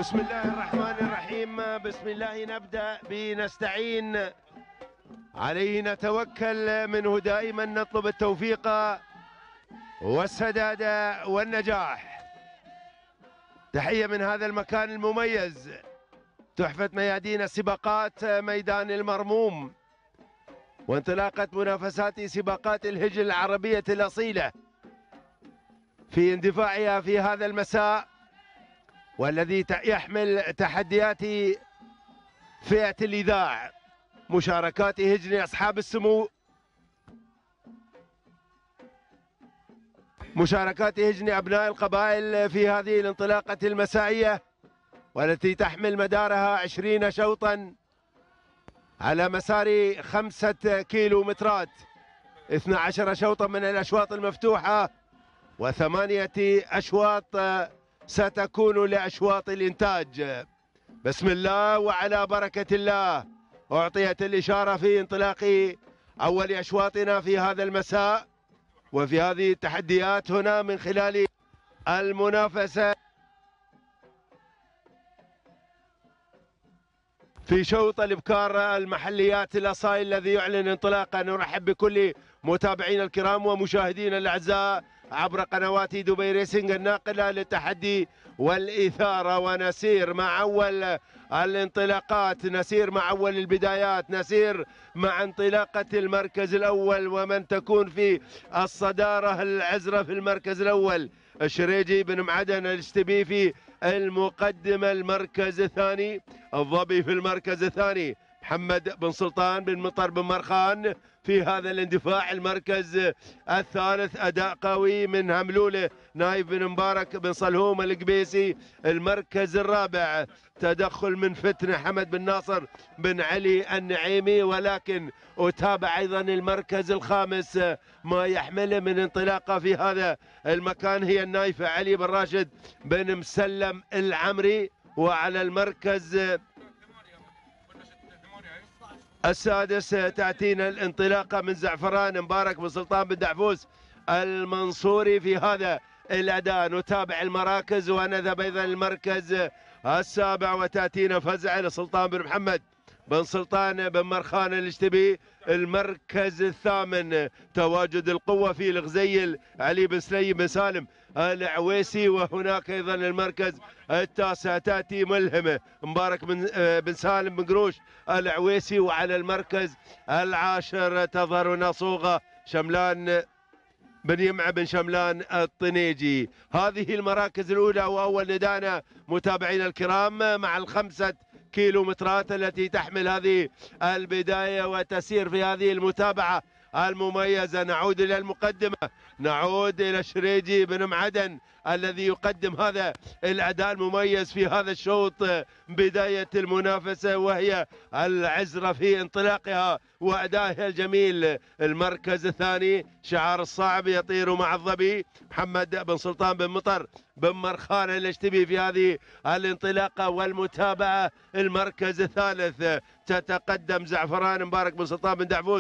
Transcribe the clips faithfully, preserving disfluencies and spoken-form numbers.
بسم الله الرحمن الرحيم. بسم الله نبدأ بنستعين، عليه نتوكل، منه دائما نطلب التوفيق والسداد والنجاح. تحية من هذا المكان المميز، تحفة ميادين السباقات ميدان المرموم، وانطلاقة منافسات سباقات الهجل العربية الأصيلة في اندفاعها في هذا المساء، والذي يحمل تحديات فئة الإذاع، مشاركات هجن أصحاب السمو، مشاركات هجن أبناء القبائل في هذه الانطلاقة المسائية، والتي تحمل مدارها عشرين شوطا على مسار خمسة كيلومترات، اثنا عشر شوطا من الأشواط المفتوحة، وثمانية أشواط ستكون لأشواط الإنتاج. بسم الله وعلى بركة الله. أعطيت الإشارة في انطلاق أول أشواطنا في هذا المساء وفي هذه التحديات هنا من خلال المنافسة في شوط الإبكار المحليات الأصايل الذي يعلن انطلاقا. نرحب بكل متابعينا الكرام ومشاهدينا الأعزاء عبر قنوات دبي ريسنج الناقلة للتحدي والإثارة، ونسير مع أول الانطلاقات، نسير مع أول البدايات، نسير مع انطلاقة المركز الأول، ومن تكون في الصدارة العزرة في المركز الأول الشريجي بن معدن الاشتبي في المقدمة المركز الثاني، الظبي في المركز الثاني، محمد بن سلطان بن مطر بن مرخان في هذا الاندفاع المركز الثالث. أداء قوي من هملوله نايف بن مبارك بن صلهوم القبيسي. المركز الرابع تدخل من فتنة حمد بن ناصر بن علي النعيمي، ولكن أتابع أيضا المركز الخامس ما يحمله من انطلاقة في هذا المكان هي النايفة علي بن راشد بن مسلم العمري. وعلى المركز السادس تأتينا الانطلاقة من زعفران مبارك بن سلطان بن دعفوس المنصوري في هذا الأداء. نتابع المراكز ونذهب أيضا المركز السابع وتأتينا فزع لسلطان بن محمد بن سلطان بن مرخان الاشتبي. المركز الثامن تواجد القوة في الغزيل علي بن سليم بن سالم العويسي. وهناك أيضا المركز التاسع تأتي ملهمة مبارك بن, بن سالم بن قروش العويسي. وعلى المركز العاشر تظهر ناصوغة شملان بن يمع بن شملان الطنيجي. هذه المراكز الأولى وأول ندانا متابعينا الكرام مع الخمسة كيلومترات التي تحمل هذه البداية وتسير في هذه المتابعة المميزة. نعود إلى المقدمة، نعود إلى الشريجي بن معدن الذي يقدم هذا الأداء المميز في هذا الشوط، بداية المنافسة وهي العزرة في انطلاقها وأدائها الجميل. المركز الثاني شعار الصعب يطير مع الظبي محمد بن سلطان بن مطر بن مرخان الاشتبي في هذه الانطلاقة والمتابعة. المركز الثالث تتقدم زعفران مبارك بن سلطان بن دعفوس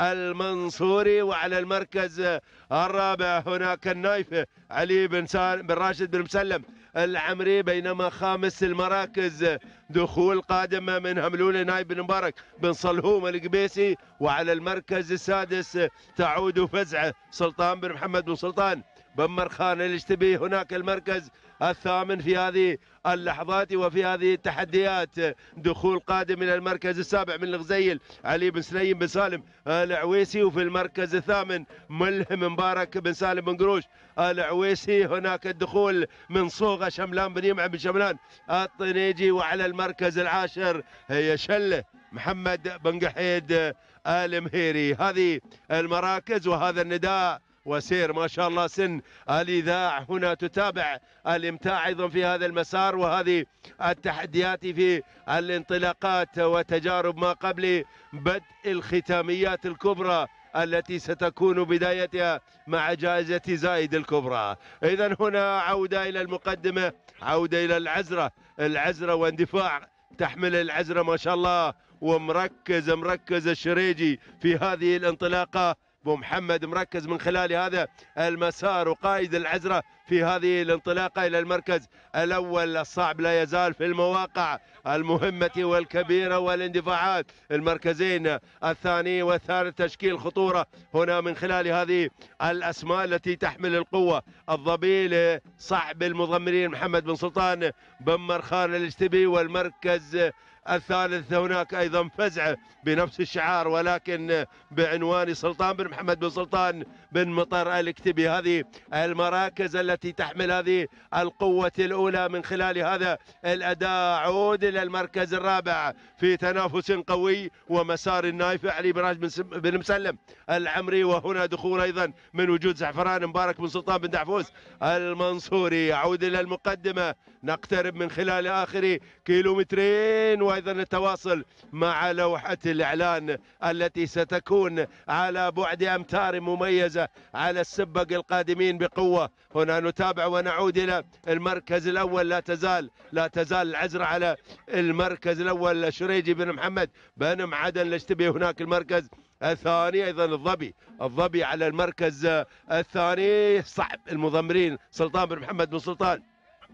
المنصوري. وعلى المركز الرابع هناك النايفة علي بن سالم بن راشد بن مسلم العمري. بينما خامس المراكز دخول قادمة من هملول نايف بن مبارك بن صلهوم القبيسي. وعلى المركز السادس تعود فزعة سلطان بن محمد بن سلطان بن مرخان الاشتبي. هناك المركز الثامن في هذه اللحظات وفي هذه التحديات دخول قادم الى المركز السابع من الغزيل علي بن سليم بن سالم العويسي. وفي المركز الثامن ملهم مبارك بن سالم بن قروش العويسي. هناك الدخول من صوغة شملان بن يمع بن شملان الطنيجي. وعلى المركز العاشر هي شله محمد بن قحيد المهيري. هذه المراكز وهذا النداء وسير ما شاء الله سن الإذاع هنا. تتابع الإمتاع أيضا في هذا المسار وهذه التحديات في الانطلاقات وتجارب ما قبل بدء الختاميات الكبرى التي ستكون بدايتها مع جائزة زايد الكبرى. إذا هنا عودة إلى المقدمة، عودة إلى العزرة، العزرة واندفاع تحمل العزرة ما شاء الله، ومركز مركز الشريجي في هذه الانطلاقة. ابو محمد مركز من خلال هذا المسار وقائد العزرة في هذه الانطلاقة إلى المركز الأول. الصعب لا يزال في المواقع المهمة والكبيرة والاندفاعات. المركزين الثاني والثالث تشكيل خطورة هنا من خلال هذه الأسماء التي تحمل القوة. الضبي صعب المضمرين محمد بن سلطان بن مرخان الاشتبي، والمركز الثالث هناك ايضا فزعه بنفس الشعار ولكن بعنوان سلطان بن محمد بن سلطان بن مطر الاكتبي. هذه المراكز التي تحمل هذه القوه الاولى من خلال هذا الاداء. عود الى المركز الرابع في تنافس قوي ومسار النايف علي براج بن مسلم العمري، وهنا دخول ايضا من وجود زعفران مبارك بن سلطان بن دعفوس المنصوري. يعود الى المقدمه، نقترب من خلال اخر كيلومترين وايضا التواصل مع لوحه الاعلان التي ستكون على بعد امتار مميزه على السبق القادمين بقوه. هنا نتابع ونعود الى المركز الاول. لا تزال لا تزال العزرة على المركز الاول شريجي بن محمد بن معدن الاشتبي. هناك المركز الثاني ايضا الظبي الظبي على المركز الثاني. صعب المضمرين سلطان بن محمد بن سلطان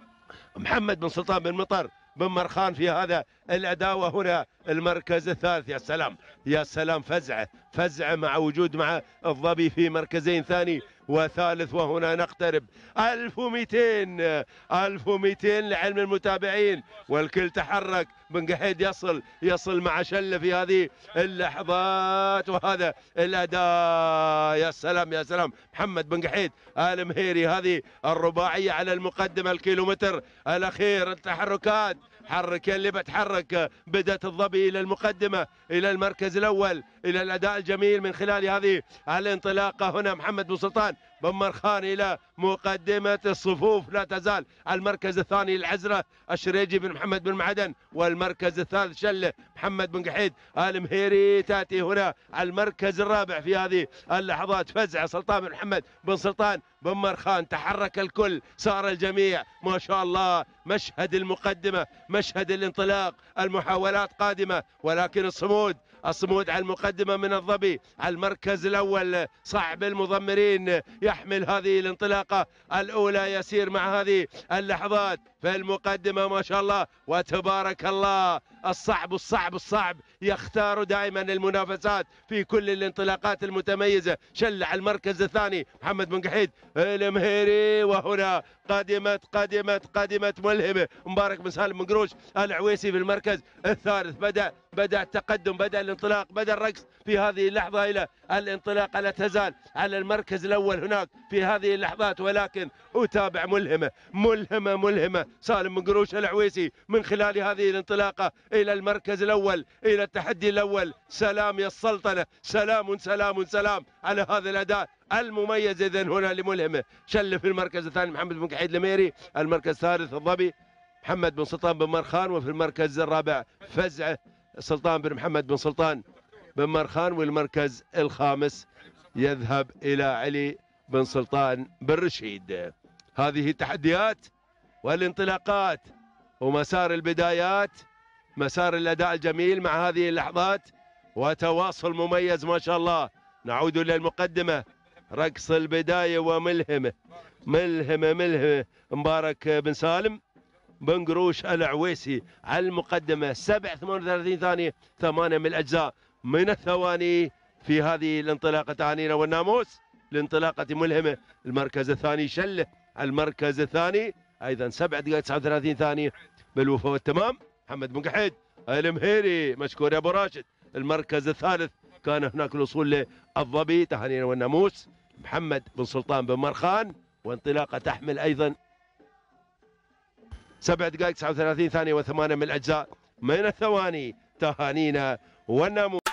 محمد بن سلطان بن مطر بن مرخان في هذا الاداء. وهنا المركز الثالث. يا سلام يا سلام، فزعه فزعه مع وجود مع الظبي في مركزين ثاني وثالث. وهنا نقترب ألف ومئتين ألف ومئتين لعلم المتابعين، والكل تحرك. بن قحيد يصل يصل مع شله في هذه اللحظات وهذا الاداء. يا سلام يا سلام، محمد بن قحيد آل مهيري. هذه الرباعيه على المقدمه. الكيلومتر الاخير، التحركات حرك اللي بتحرك. بدأت الظبي إلى المقدمة إلى المركز الأول إلى الأداء الجميل من خلال هذه الانطلاقة. هنا محمد بن سلطان بن مرخان إلى مقدمة الصفوف. لا تزال على المركز الثاني العزرة الشريجي بن محمد بن معدن، والمركز الثالث شله محمد بن قحيد آل مهيري. تأتي هنا على المركز الرابع في هذه اللحظات فزعة سلطان بن محمد بن سلطان بن مرخان. تحرك الكل، سار الجميع ما شاء الله. مشهد المقدمة، مشهد الانطلاق، المحاولات قادمة ولكن الصمود الصمود على المقدمة من الظبي. على المركز الأول صعب المضمرين يحمل هذه الانطلاقة الأولى، يسير مع هذه اللحظات في المقدمة ما شاء الله وتبارك الله. الصعب الصعب الصعب يختار دائما المنافسات في كل الانطلاقات المتميزة. شل على المركز الثاني محمد بن قحيد المهيري. وهنا قدمت قدمت قدمت ملهمة مبارك بن سالم بن قروش العويسي في المركز الثالث. بدأ بدأ التقدم، بدأ الانطلاق، بدأ الرقص في هذه اللحظة إلى الانطلاقة. لا تزال على المركز الأول هناك في هذه اللحظات، ولكن أتابع ملهمة ملهمة ملهمة سالم بن قروش العويسي من خلال هذه الانطلاقة إلى المركز الأول، إلى التحدي الأول. سلام يا السلطنة، سلام سلام سلام على هذا الأداء المميز. إذن هنا لملهمة شل في المركز الثاني محمد بن قحيد الميري. المركز الثالث الظبي محمد بن سلطان بن مرخان، وفي المركز الرابع فزعه سلطان بن محمد بن سلطان بن مرخان. والمركز الخامس يذهب إلى علي بن سلطان بن رشيد. هذه التحديات والانطلاقات ومسار البدايات، مسار الأداء الجميل مع هذه اللحظات وتواصل مميز ما شاء الله. نعود إلى المقدمة، رقص البداية وملهمة ملهمة ملهمة مبارك بن سالم بن قروش العويسي على المقدمة. سبع ثمانية وثلاثين ثانية، ثمانية من الأجزاء من الثواني في هذه الانطلاقة. تهانينا والناموس لانطلاقة ملهمة. المركز الثاني شله على المركز الثاني أيضا سبع دقائق تسعة وثلاثين ثانية بالوفاء والتمام. محمد بن قحيد المهيري مشكور يا أبو راشد. المركز الثالث كان هناك الوصول للظبي. تهانينا والناموس محمد بن سلطان بن مرخان، وانطلاقة تحمل أيضا سبع دقائق تسعة وثلاثين ثانية وثمانية من الأجزاء من الثواني. تهانينا والناموس.